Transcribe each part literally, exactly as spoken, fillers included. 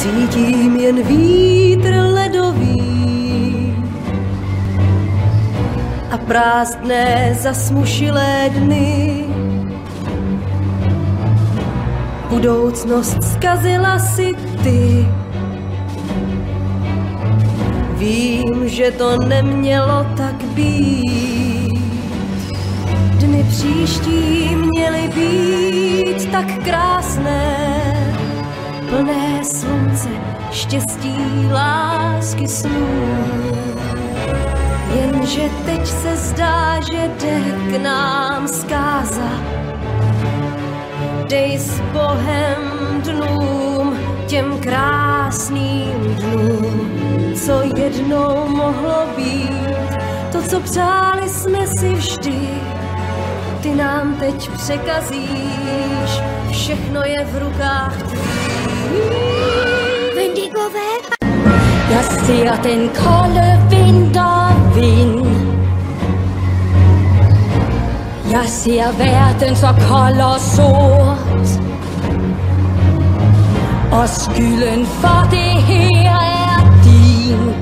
Cítím jen vítr ledový a prázdné zasmušilé dny. Budoucnost zkazila si ty. Vím, že to nemělo tak být. Dny příští měly být tak krásné, plné slunce, štěstí, lásky, snů. Jenže teď se zdá, že jde k nám zkáza. Dej s Bohem dnům, těm krásným dnům, co jednou mohlo být. To, co přáli jsme si vždy, ty nám teď překazíš. Všechno je v rukách tvých. Vindigové. Jeg ser den kolde vintervind. Jeg ser verden så kold og sort. Og skylden for det her er din.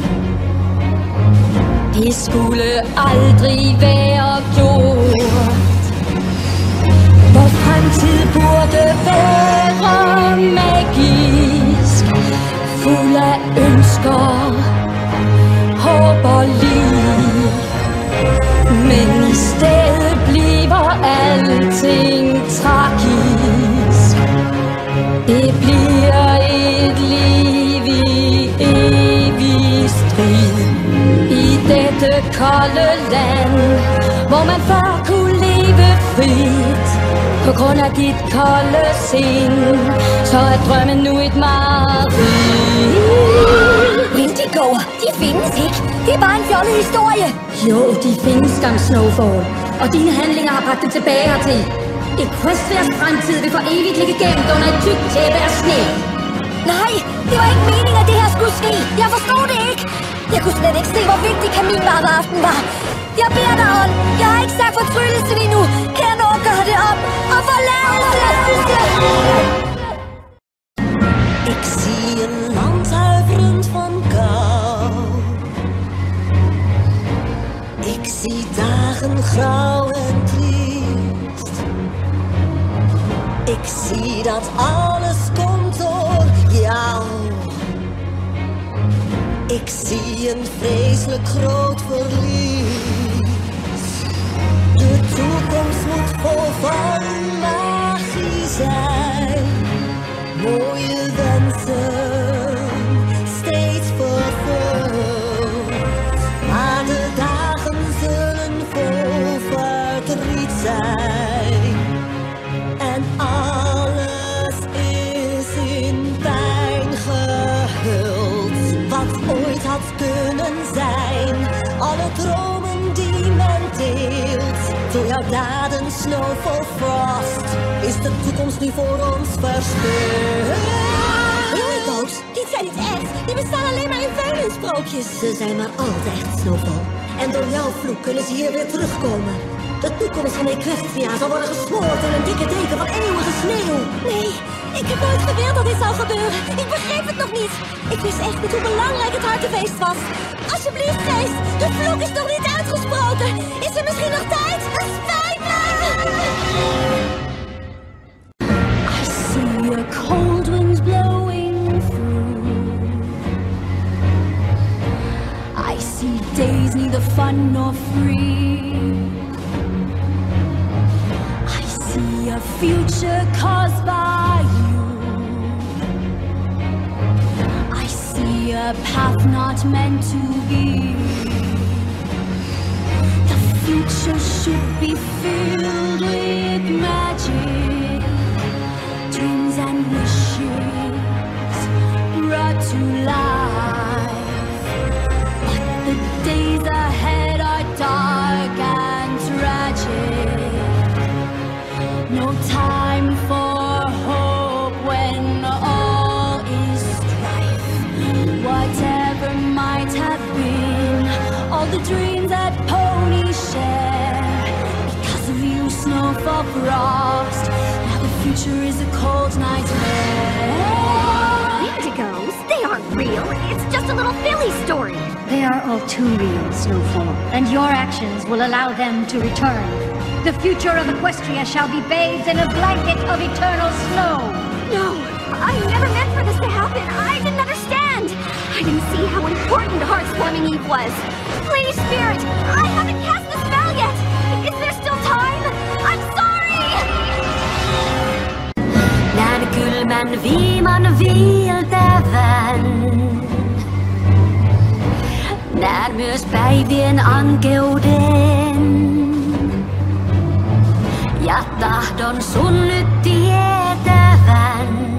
Det skulle aldrig være gjort. Vor fremtid burde være magisk, fuld af ønsker, håb og liv. Men i stedet bliver alting tragisk. Det bliver et liv i evig strid. I dette kolde land, hvor man før kunne leve frit. På grund af dit kolde sind, så er drømmen nu et mareridt. Indigo, de findes ikke. Det er bare en fjollet historie. Jo, de findes, skam Snowfall. Og dine handlinger har bragt det tilbage hertil. Equestrias fremtid vil for evigt ligge gemt under et tykt tæppe af sne. Nej, det var ikke meningen, at det her skulle ske. Jeg forstod det ikke. Jeg kunne slet ikke se, hvor vigtig kaminbaraften var. Jeg beder dig om, jeg har ikke sagt fortryllelse endnu. Kan jeg nå at gøre det op og forlade? Ik zie een land huiverend van kou. Ik zie dagen grauw en triest. Ik zie dat alles komt door jou. Ik zie een vreselijk groot verlies. De toekomst moet vol van magie zijn. Mooie wensen, steeds vervuld. Maar de dagen zullen vol verdriet zijn. En alles is in pijn gehuld. Wat ooit had kunnen zijn. Alle dromen die men deelt. Door jouw daden, Snowfall Frost, is de toekomst nu voor ons verspeeld. Indigo's, die zijn niet echt. Die bestaan alleen maar in vuilensprookjes. Ze zijn maar altijd echt, Snowfall. En door jouw vloek kunnen ze hier weer terugkomen. De toekomst van Equestria zal worden gesmoord in een dikke deken van eeuwige sneeuw. Nee, ik heb nooit gewild dat dit zou gebeuren. Ik begreep het nog niet. Ik wist echt niet hoe belangrijk het hartenfeest was. Alsjeblieft, geest, de vloek is nog niet uitgesproken. Is er misschien nog tijd? Het spijt me! I see a cold wind blowing through. I see days neither fun nor free. I see a future caused by you. I see a path not meant to be. The future should be filled with magic, dreams and wishes brought to life. But the days ahead are dark and tragic. No time for hope when all is strife. Whatever might have been, all the dreams that ponies share. Because of you, Snowfall Frost, now the future is a cold nightmare. Indigo, miracle too real, Snowfall, and your actions will allow them to return. The future of Equestria shall be bathed in a blanket of eternal snow. No, I never meant for this to happen. I didn't understand. I didn't see how important Heartswarming Eve was. Please, Spirit, I haven't cast the spell yet. Is there still time? I'm sorry! Näen kylmän viiman viiltävän. Näen myös päivien ankeuden. Ja tahdon sun nyt tietävän.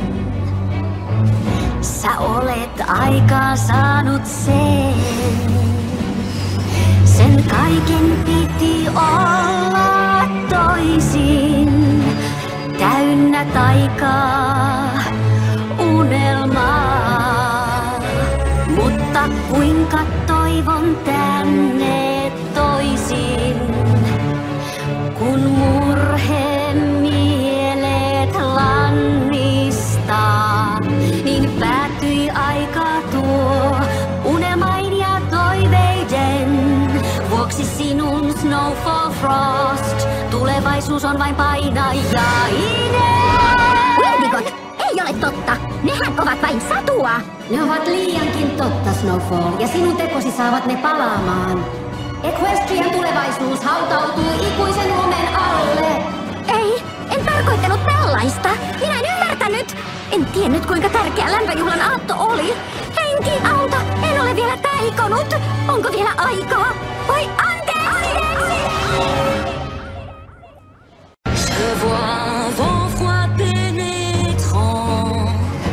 Sä olet aikaan saanut sen. Sen kaiken piti olla toisin. Täynnä taikaa, unelmaa. Mutta kuinka toivon tänne toisin. Kun murhe mielet lannistaa, niin päättyi aika tuo unelmain ja toiveiden. Vuoksi sinun Snowfall Frost, tulevaisuus on vain painajainen. Lemmikot, ei ole totta. Nehän ovat vain satua. Ne ovat liiankin totta, Snowfall, ja sinun tekosi saavat ne palaamaan. Equestrian tulevaisuus hautautuu ikuisen lumen alle. Ei, en tarkoittanut tällaista. Minä en ymmärtänyt. En tiennyt kuinka tärkeä lämpöjuhlan aatto oli. Henki, auta, en ole vielä taikonut. Onko vielä aikaa? Voi anteeksi! Je vois un vent froid pénétrant.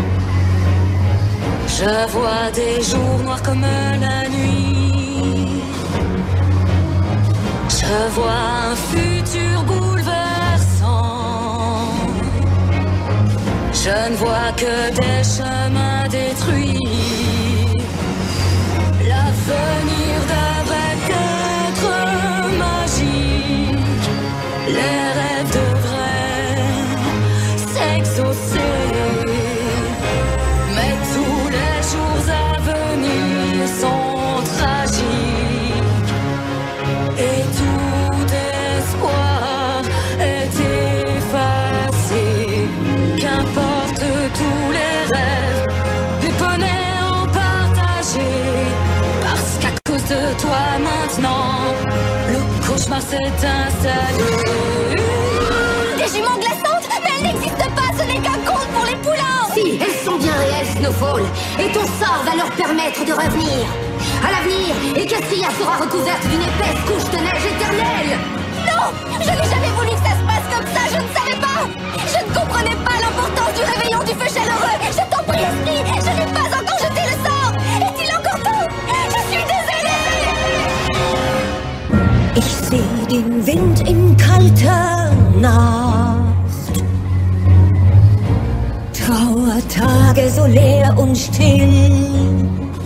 Je vois des jours noirs comme la nuit. Je vois un futur bouleversant. Je ne vois que des chemins détruits. L'avenir devrait être magique. Les rêves devraient s'exaucer. Mais tous les jours à venir sont tragiques. Et tout espoir est effacé. Qu'importe tous les rêves, les poneys ont partagé. Parce qu'à cause de toi maintenant, le cauchemar s'est installé. Des juments glaçantes? Mais elles n'existent pas, ce n'est qu'un conte pour les poulains. Si, elles sont bien réelles, Snowfall, et ton sort va leur permettre de revenir. À l'avenir, Equestria sera recouverte d'une épaisse couche de neige éternelle. Non, je n'ai jamais voulu que ça se passe comme ça, je ne savais pas. Je ne comprenais pas l'importance du réveillon du feu chaleureux. Je t'en prie, esprit, je n'ai pas encore jeté le sort. Est-il encore temps? Je suis désolée. Ich seh den Wind in kalter Nacht. Trauertage so leer und still.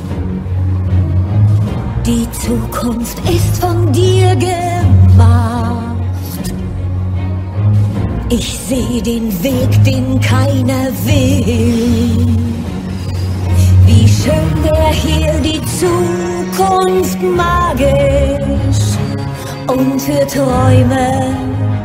Die Zukunft ist von dir gemacht. Ich seh den Weg, den keiner will. Wie schön wär hier die Zukunft magisch. Und für Träume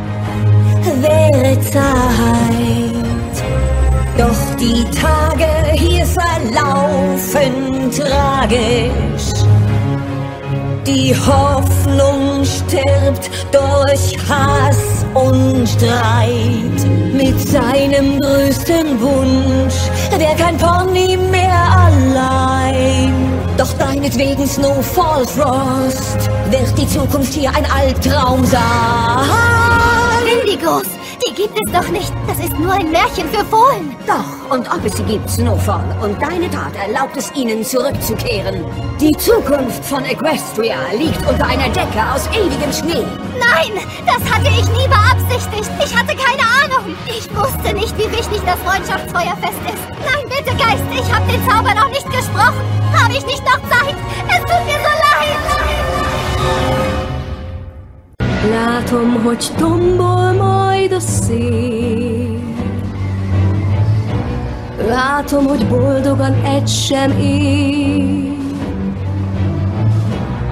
wäre Zeit. Doch die Tage hier verlaufen tragisch. Die Hoffnung stirbt durch Hass und Streit. Mit seinem größten Wunsch wär kein Pony mehr allein. Doch deinetwegen, Snowfall Frost, wird die Zukunft hier ein Albtraum sein. Indigos, die gibt es doch nicht. Das ist nur ein Märchen für Fohlen. Doch, und ob es sie gibt, Snowfall, und deine Tat erlaubt es ihnen zurückzukehren. Die Zukunft von Equestria liegt unter einer Decke aus ewigem Schnee. Nein, das hatte ich nie beabsichtigt. Ich hatte keine Ahnung. Ich wusste nicht, wie wichtig das Freundschaftsfeuerfest ist. Nein, bitte, Geist, ich habe den Zauber noch nicht gesprochen. Habe ich nicht noch Zeit? Es tut mir so leid. Látom, hogy tombol majd a szél. Látom, hogy boldogan egy sem él.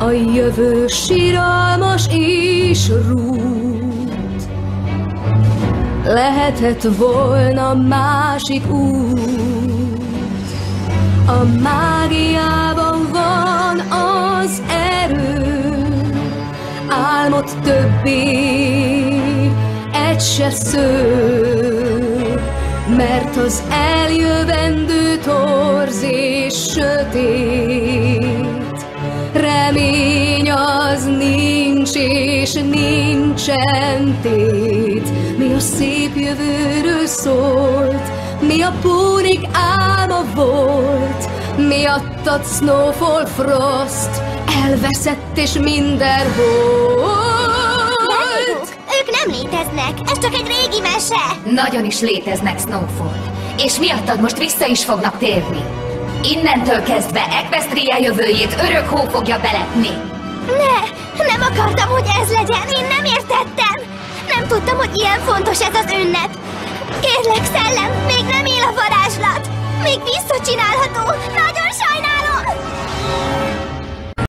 A jövő síralmas és rút. Lehetett volna másik út. A mágiában van az erő. Álmod többé egy se sző, mert az eljövendő torz és sötét. Remény az nincs és nincsen tét. Mi a szép jövőről szólt, mi a pónik álma volt. Miattad Snowfall Frost elveszett és mindenhol. Ők nem léteznek, ez csak egy régi mese. Nagyon is léteznek, Snowfall. És miattad most vissza is fognak térni. Innentől kezdve Equestria jövőjét örök hó fogja beletni. Ne, nem akartam, hogy ez legyen, én nem értettem. Nem tudtam, hogy ilyen fontos ez az ünnep. Kérlek, szellem, még nem él a varázslat. Még visszacsinálható, nagyon sajnálom.